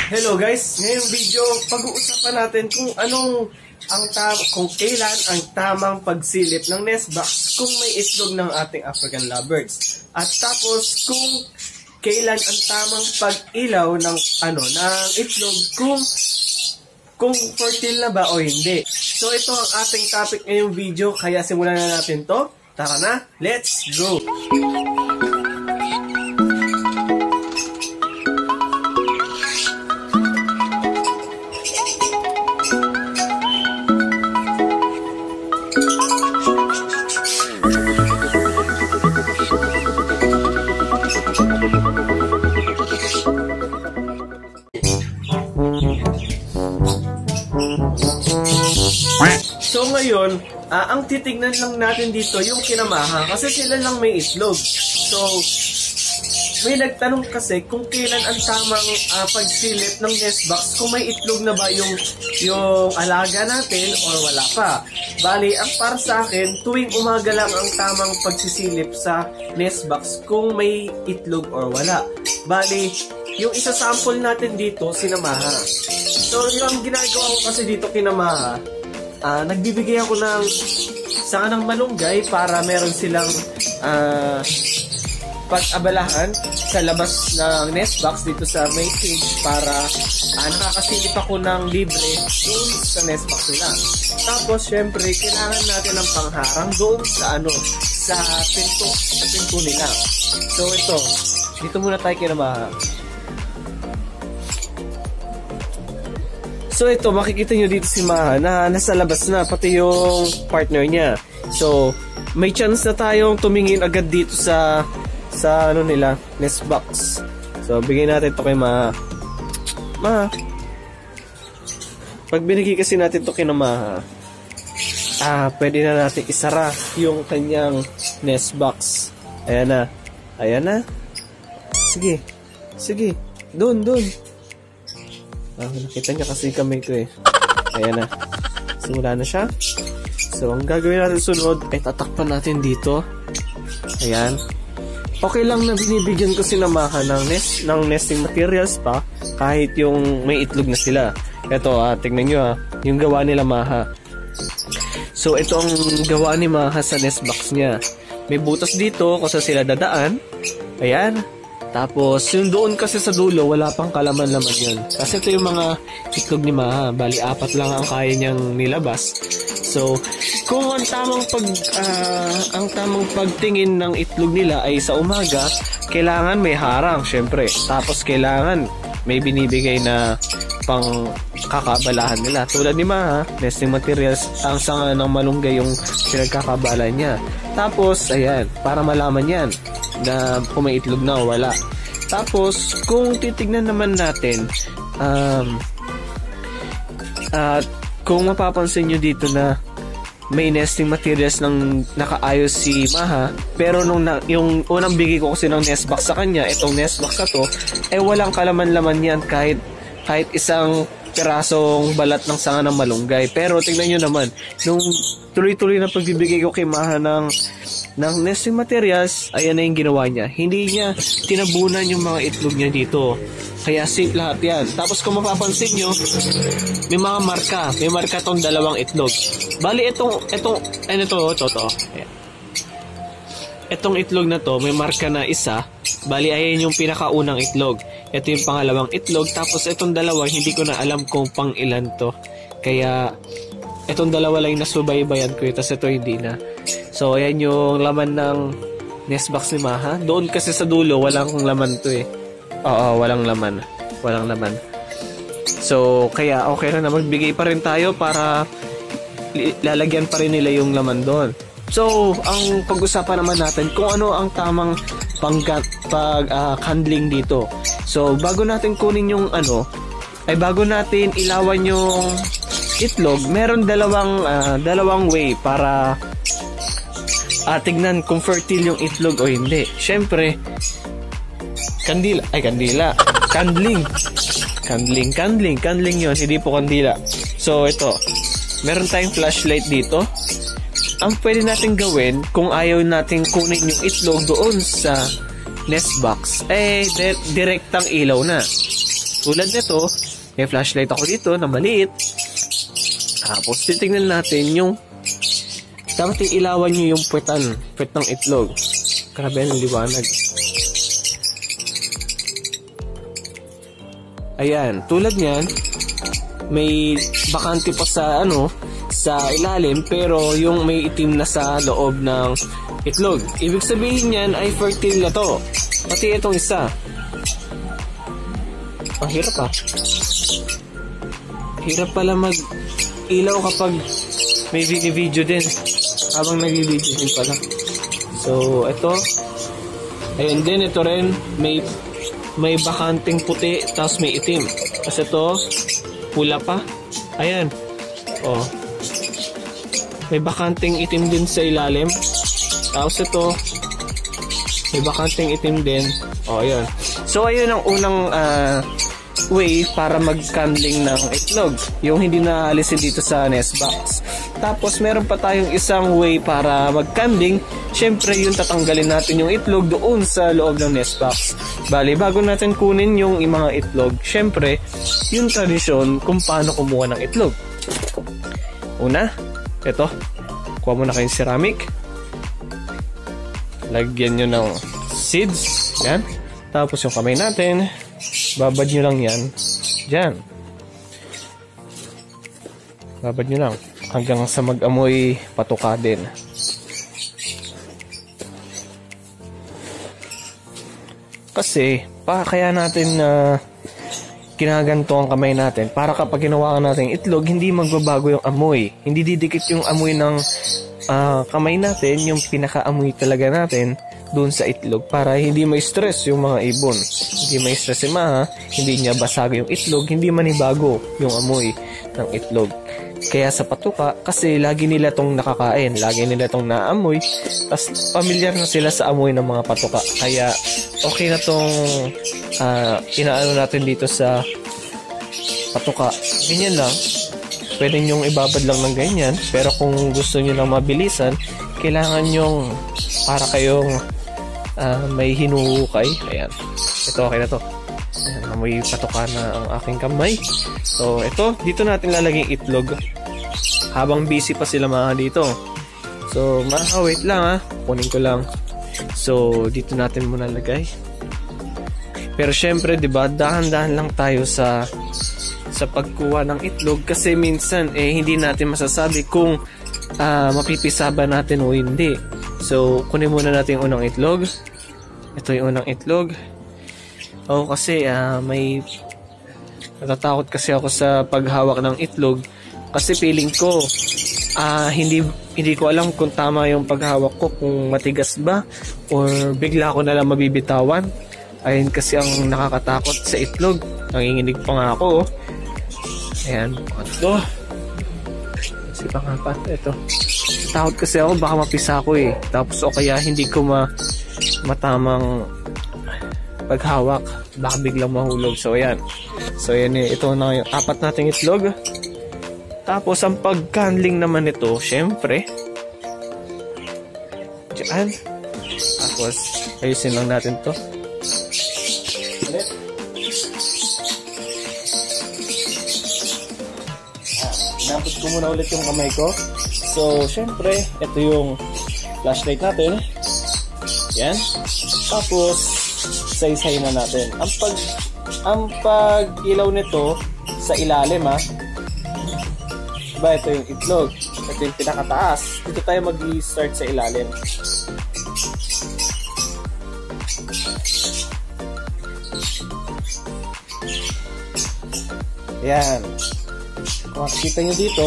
Hello guys, ngayong video pag-uusapan natin kung kung kailan ang tamang pagsilip ng nest box kung may itlog ng ating African lovebirds. At tapos kung kailan ang tamang pag-ilaw ng itlog kung fertile na ba o hindi. So ito ang ating topic ngayong video, kaya simulan na natin to. Tara na, let's go! So ngayon, ang titignan lang natin dito yung kinamaha kasi sila lang may itlog. So, may nagtanong kasi kung kailan ang tamang pagsilip ng nest box, kung may itlog na ba yung alaga natin or wala pa. Bali, ang para sa akin, tuwing umaga lang ang tamang pagsisilip sa nest box kung may itlog or wala. Bali, yung isa-sample natin dito, sinamaha. So, yung ginagawa ko kasi dito kinamaha, nagbibigay ako ng sanga ng malunggay para meron silang pag-abalahan sa labas ng nest box dito sa main cage para nakakasilip ako ng libre doon sa nest box nila. Tapos syempre kailangan natin ng pangharang doon sa pinto nila. So ito, dito muna tayo kinamaha. So ito, makikita nyo dito si Maha na nasa labas na, pati yung partner niya. So, may chance na tayong tumingin agad dito sa nila, nest box. So, bigyan natin to kay Maha. Maha. Pag binigay kasi natin to kay Maha, pwede na natin isara yung kanyang nest box. Ayan na. Ayan na. Sige. Sige. Doon. Nakita niya kasi kami ko eh. Ayan na. Simula na siya. So, ang gagawin natin sunod ay tatakpan natin dito. Ayan. Okay lang na binibigyan ko si Maha ng nesting materials pa kahit yung may itlog na sila. Ito, tignan nyo yung gawa nila Maha. So, ito ang gawa ni Maha sa nest box niya. May butas dito kasi sila dadaan. Ayan. Tapos, yung doon kasi sa dulo, wala pang kalaman-laman yun. Kasi ito yung mga itlog ni Maha. Bali, 4 lang ang kaya niyang nilabas. So, kung ang tamang pagtingin ng itlog nila ay sa umaga, kailangan may harang, syempre. Tapos, kailangan may binibigay na pang kakabalahan nila. Tulad ni Maha, nesting materials, ang sanga ng malunggay yung pinagkakabalan niya. Tapos, ayan, para malaman yan na kung may itlog na o wala. Tapos, kung titignan naman natin, kung mapapansin nyo dito na may nesting materials ng nakaayos si Maha, pero yung unang bigay ko kasi ng nest box sa kanya, itong nest box na to, walang kalaman-laman yan kahit isang pirasong balat ng sanga ng malunggay. Pero tingnan nyo naman, nung tuloy-tuloy na pagbibigay ko kay Maha ng nesting materials, ayan na yung ginawa niya. Hindi niya tinabunan yung mga itlog niya dito. Kaya safe lahat yan. Tapos kung mapapansin nyo, may mga marka. May marka tong dalawang itlog. Bali, itong itlog na to, may marka na isa. Bali, ayan yung pinakaunang itlog. Ito yung pangalawang itlog. Tapos itong dalawa, hindi ko na alam kung pang ilan to. Kaya, itong dalawa lang yung nasubaybayan ko. Tapos ito hindi na. So, ayan yung laman ng nest box ni Maha. Doon kasi sa dulo, walang laman to eh. Oo, walang laman. Walang laman. So, kaya okay na magbigay pa rin tayo para lalagyan pa rin nila yung laman doon. So, ang pag-usapan naman natin kung ano ang tamang handling dito. So, bago natin kunin yung bago natin ilawan yung itlog, meron dalawang way para tignan kung fertile yung itlog o hindi. Syempre, candling yun, hindi po kandila. So ito, meron tayong flashlight dito. Ang pwede natin gawin kung ayaw natin kunin yung itlog doon sa nest box, direktang ilaw na. Tulad nito, may flashlight ako dito na maliit. Tapos titingnan natin yung dapat ilawan nyo yung puwet ng itlog. Grabe ang liwanag. Ayan, tulad niyan, may bakante pa sa sa ilalim, pero yung may itim na sa loob ng itlog. Ibig sabihin niyan ay fertile na to. Pati itong isa. Ang hirap ah. Hirap pala mag-ilaw kapag may video din. Habang nag-video din pala. So, ito. Ayun din, ito rin. May bakanting puti, tapos may itim. Tapos ito, pula pa. Ayan. Oh. May bakanting itim din sa ilalim. Tapos ito, may bakanting itim din. Oh, ayan. So, ayun ang unang way para mag-candling ng itlog. Yung hindi na alisin dito sa nest box. Tapos, meron pa tayong isang way para mag-candling. Siyempre, yung tatanggalin natin yung itlog doon sa loob ng nest box. Bali, bago natin kunin yung mga itlog, siyempre, yung tradisyon kung paano kumuha ng itlog. Una, ito. Kuha mo na kayong ceramic. Lagyan nyo ng seeds. Yan. Tapos yung kamay natin, babad nyo lang yan. Diyan. Babad nyo lang. Hanggang sa mag-amoy patuka din. Kasi, kaya natin ginaganto ang kamay natin para kapag ginawa natin itlog, hindi magbabago yung amoy. Hindi didikit yung amoy ng kamay natin, yung pinaka-amoy talaga natin doon sa itlog para hindi may stress yung mga ibon. Hindi may stress si Maha, hindi niya basago yung itlog, hindi manibago yung amoy ng itlog. Kaya sa patuka, kasi lagi nila tong nakakain, lagi nila tong naamoy, tas familiar na sila sa amoy ng mga patuka. Kaya okay na tong inaano natin dito sa patuka. Ganyan lang. Pwede nyong ibabad lang ng ganyan, pero kung gusto nyo lang mabilisan, kailangan nyong para kayong may hinuhukay. Ayan. Ito okay na to. Ayan, amoy patuka na ang aking kamay. So, ito, dito natin lalagay itlog. Habang busy pa sila mga dito. So, wait lang ha. Kunin ko lang. So, dito natin muna lagay. Pero syempre, 'di ba, dahan-dahan lang tayo sa pagkuha ng itlog kasi minsan hindi natin masasabi kung mapipisa ba natin o hindi. So, kunin muna natin yung unang itlog. Ito yung unang itlog. Kasi may natatakot kasi ako sa paghawak ng itlog kasi feeling ko hindi ko alam kung tama yung paghawak ko, kung matigas ba or bigla ko na lang mabibitawan. Ayun kasi ang nakakatakot sa itlog. Nanginginig pa nga ako. Ayan. Ito. Kasi pa nga pa. Ito. Takot kasi ako baka mapisa ko eh. Tapos o kaya hindi ko matamang paghawak. Baka biglang mahulog. So ayan. So ayan eh. Ito na yung 4 nating itlog. Tapos ang pag-candling naman ito, syempre. Diyan. Tapos ayusin lang natin to. Inabot ko muna ulit yung kamay ko. So, syempre, ito yung flashlight natin. Yan. Tapos, say-say na natin. Ang pag-ilaw nito sa ilalim diba, ito yung itlog. Ito yung pinakataas. Dito tayo mag-start sa ilalim. Yan. Kung makikita nyo dito,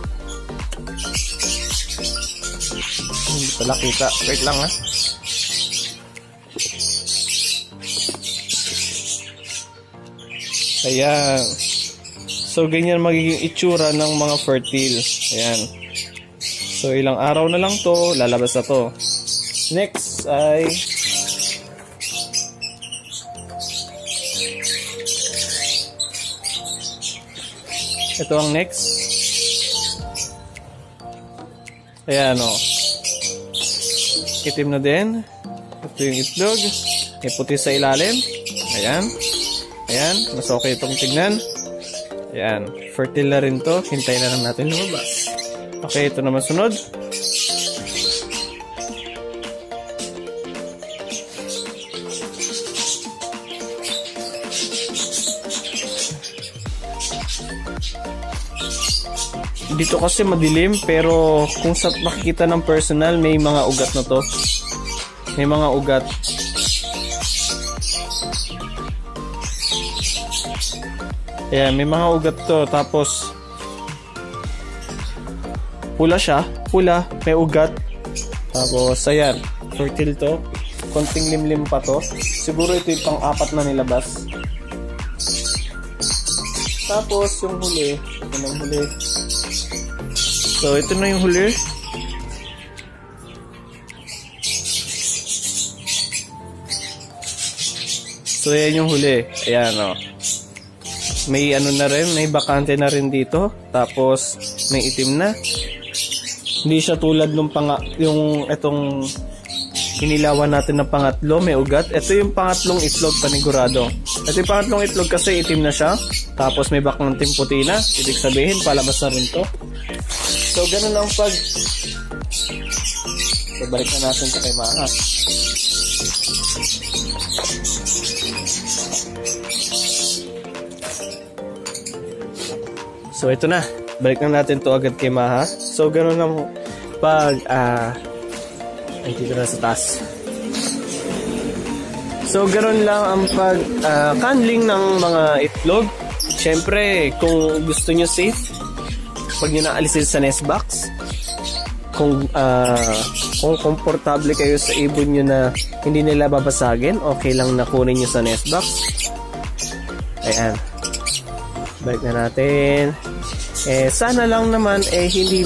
hindi pala kita. Wait lang Ayan. So, ganyan magiging itsura ng mga fertile. Ayan. So, ilang araw na lang to, lalabas na to. Next ay ito ang next. Ayan Itim na din. Ito yung itlog. May puti sa ilalim. Ayan. Ayan, mas okay itong tignan. Ayan, fertile na rin to. Hintayin na lang natin lumabas. Okay, ito naman sunod. Dito kasi madilim, pero kung sa makikita ng personal, may mga ugat na to. May mga ugat. Ayan, may mga ugat to. Tapos pula siya. Pula, may ugat. Tapos ayan, fertile to. Konting limlim pa to. Siguro ito yung pang-apat na nilabas. Tapos yung huli. Ito na yung huli. So, ito na yung huli. So, ayan yung huli. Ayan, o. May ano na rin, may bakante na rin dito. Tapos, may itim na. Hindi siya tulad nung yung itong inilawan natin na pangatlo, may ugat. Ito yung pangatlong itlog, panigurado. Ito yung pangatlong itlog kasi itim na siya. Tapos, may bakanting puti na. Ibig sabihin, palabas na rin to. So, ganun lang pag... So, balik na natin sa kay Maha. So, ito na. Balik na natin to agad kay Maha. So, ganun lang pag... ay, dito na sa taas. So, ganun lang ang pag-handling ng mga itlog. Siyempre, kung gusto nyo safe, pag nyo naalisin sa nest box, kung komportable kayo sa ibon nyo na hindi nila babasagin, okay lang na kunin nyo sa nest box. Ayan. Balik na natin. Sana lang naman hindi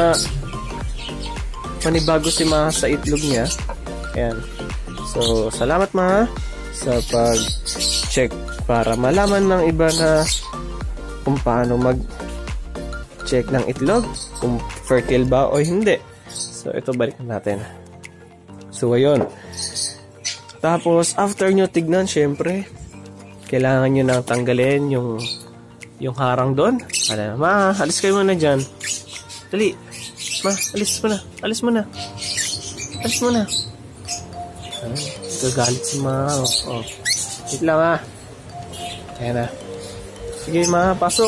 manibago si Maha sa itlog niya. Ayan. So, salamat Maha sa pag-check para malaman ng iba na kung paano check ng itlog, kung fertile ba o hindi. So, ito balik natin. So, ayun. Tapos, after nyo tignan, syempre, kailangan nyo nang tanggalin yung harang doon. Ano, Ma, alis kayo muna dyan. Dali. Ma, alis mo na. Alis mo na. Alis mo na. Ay, gagalit si Ma. Oh. Wait lang, Ma. Ayan na. Sige, Ma, pasok.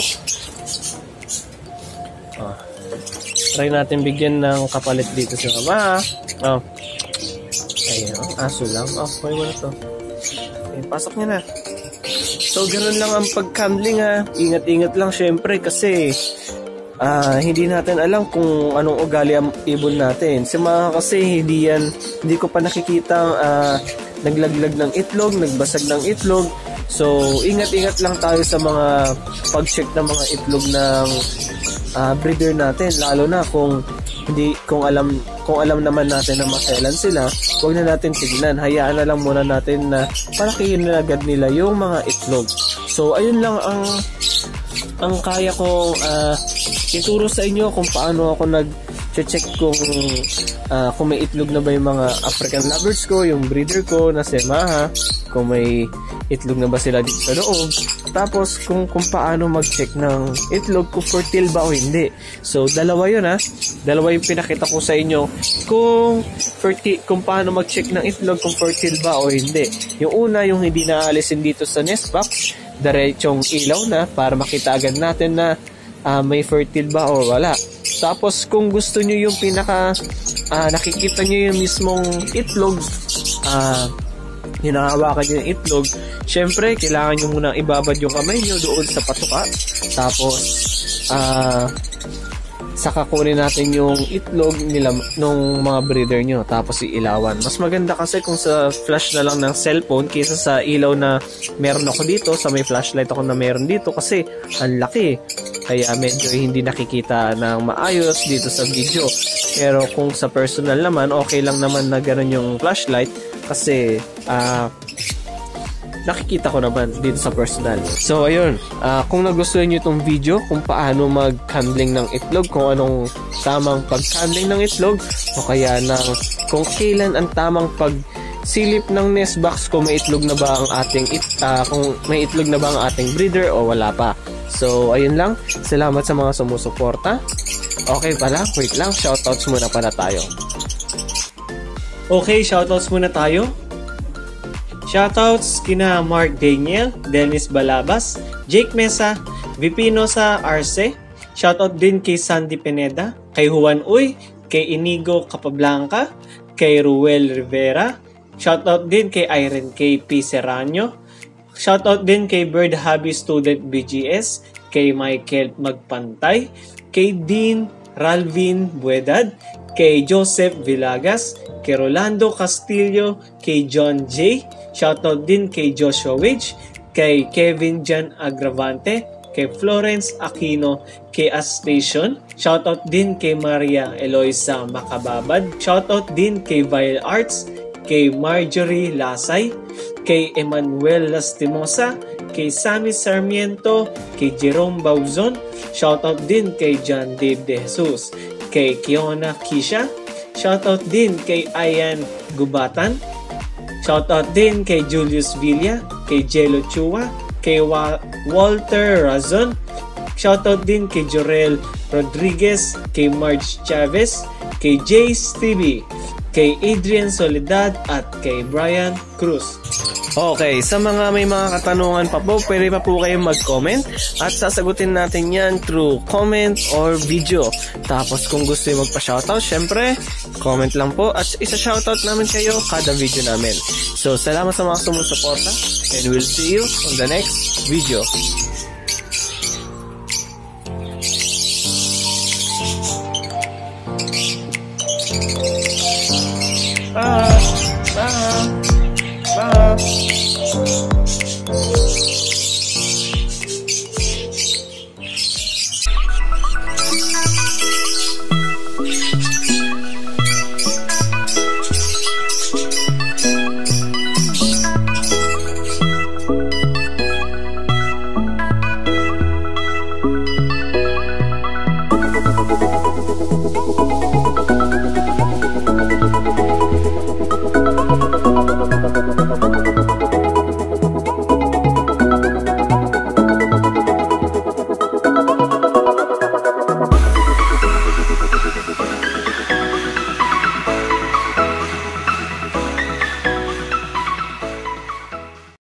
Oh. Try natin bigyan ng kapalit dito sa Mama. Oh. Ayun, aso lang. Oh, may wala to. Ayun, pasok niya na. So, ganun lang ang pag-handling ha. Ingat-ingat lang syempre kasi hindi natin alam kung anong ugali ang ibon natin. Si Maha kasi hindi ko pa nakikita naglaglag ng itlog, nagbasag ng itlog. So, ingat-ingat lang tayo sa mga pag-check ng mga itlog ng breeder natin, lalo na kung alam naman natin na maselan sila, huwag na natin tignan. Hayaan na lang muna natin na palakihin na agad nila yung mga itlog. So, ayun lang ang kaya kong ituro sa inyo kung paano ako nag-check kung may itlog na ba yung mga African lovebirds ko, yung breeder ko na si Maha, kung may itlog na ba sila dito sa loob. Tapos kung paano mag-check ng itlog kung fertile ba o hindi. So dalawa yun dalawa yung pinakita ko sa inyo kung paano mag-check ng itlog kung fertile ba o hindi. Yung una, yung hindi naalisin dito sa nest box, diretsong ilaw na para makita agad natin na may fertile ba o wala. Tapos kung gusto nyo yung nakikita nyo yung mismong itlog, hinahawakan nyo yung itlog, syempre kailangan nyo munang ibabad yung kamay nyo doon sa patuka. Tapos saka kunin natin yung itlog nila nung mga breeder nyo, tapos iilawan. Mas maganda kasi kung sa flash na lang ng cellphone kaysa sa ilaw na meron ako dito, sa may flashlight ako na meron dito, kasi ang laki, kaya medyo hindi nakikita ng maayos dito sa video. Pero kung sa personal naman, okay lang naman na gano'n yung flashlight kasi nakikita ko naman dito sa personal. So ayun, kung nagustuhan nyo itong video kung paano mag-handling ng itlog, kung anong tamang pag-handling ng itlog, o kaya kung kailan ang tamang silip ng nest box kung may itlog na ba ang ating breeder o wala pa. So, ayun lang. Salamat sa mga sumusuporta. Okay pala, wait lang. Shoutouts muna pala tayo. Okay, shoutouts muna tayo. Shoutouts kina Mark Daniel, Dennis Balabas, Jake Mesa, Vipino sa Arce. Shoutout din kay Sandy Pineda, kay Juan Uy, kay Inigo Capablanca, kay Ruel Rivera. Shoutout din kay Irene K. P. Serrano. Shoutout din kay Bird Hobby Student BGS, kay Michael Magpantay, kay Dean Ralvin Buedad, kay Joseph Villagas, kay Rolando Castillo, kay John J. Shoutout din kay Joshua Wage, kay Kevin Jan Agravante, kay Florence Aquino, kay Astation. Shoutout din kay Maria Eloisa Macababad. Shoutout din kay Vile Arts, kay Marjorie Lasay, kay Emmanuel Lastimosa, kay Sammy Sarmiento, kay Jerome Bauzon. Shoutout din kay John Dave De Jesus, kay Kiona Kisha. Shoutout din kay Ayan Gubatan. Shoutout din kay Julius Villa, kay Jello Chua, kay Walter Razon. Shoutout din kay Jorel Rodriguez, kay Marge Chavez, kay Jace TV, kay Adrian Soledad at kay Brian Cruz. Okay, sa mga may mga katanungan pa po, pwede pa po kayong mag-comment at sasagutin natin yan through comment or video. Tapos kung gusto nyo magpa-shoutout, syempre, comment lang po at isa-shoutout namin kayo kada video namin. So, salamat sa mga sumusuporta and we'll see you on the next video.